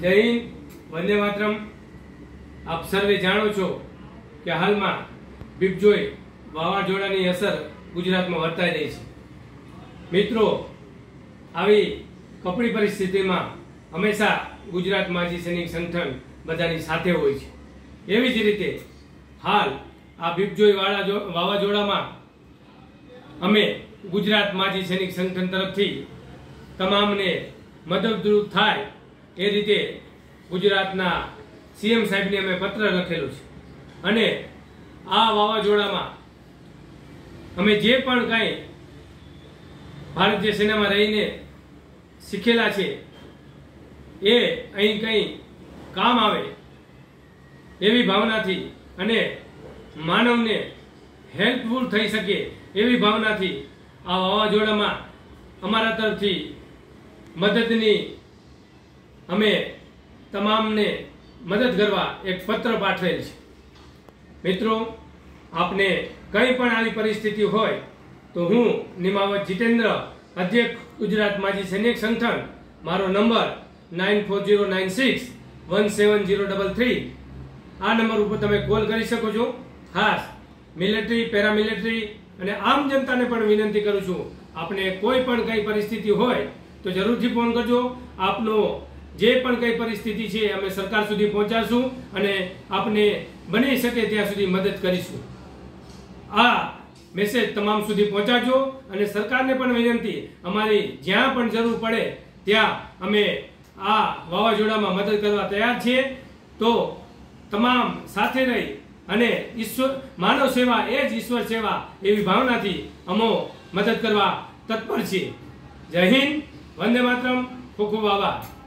जय हिंद, वंदे मातरम। आप सर्वे जाणो छो कि हाल में बिपजोय वावाजोड़ानी असर गुजरात में वर्ताई रही है। मित्रों, आवी कपड़ी परिस्थिति में हमेशा गुजरात माजी सैनिक संगठन बधानी साथे होय छे। एवी ज रीते हाल आ बिपजोय वावाजोड़ा में अमे गुजरात माजी सैनिक संगठन तरफथी तमाम ने मददरूप थाय ए रीते गुजरातना सीएम साहेब ने अमे पत्र लखेलो छे अने आ वावाजोड़ामां अमे जे पण काई भारतीय सेना में रहीने शीखेला छे ए अहीं कई काम आवे एवी भावनाथी अने मानवने हेल्पफुल थई सके एवी भावनाथी आ वावाजोड़ामां अमारा तरफथी मददनी अमे तमामने मदद करवा एक पत्र पाठवेल छे। मित्रों, आपने कई पण आवी परिस्थिति होय तो हूँ निमावत जितेन्द्र, अध्यक्ष गुजरात माजी सैनिक संगठन, मारो नंबर 9409617033 आ नंबर पर तमे कॉल करी सको छो। खास मिलिटरी, पेरामिलिटरी अने आम जनता ने पण विनंती करूं छूं, आपने कोई पण कई परिस्थिति होय तो जरूर थी फोन करजो। आपनो जे पण कई परिस्थिति छे अमे सरकार सुधी पहोंचाडशुं अने आपने बनी सके त्यां सुधी मदद करीशुं। आ मेसेज तमाम सुधी पहोंचाडजो अने सरकारने पण विनंती, अमारी ज्यां पण जरूर पड़े त्यां अमे आ वावाजोड़ामां मदद करवा तैयार छीए। तो तमाम साथे रही अने ईश्वर मानव सेवा ए ज ईश्वर सेवा एवी भावनाथी अमो मदद करवा तत्पर छीए। जय हिंद, वंदे मातरम, खूब खूब आभार।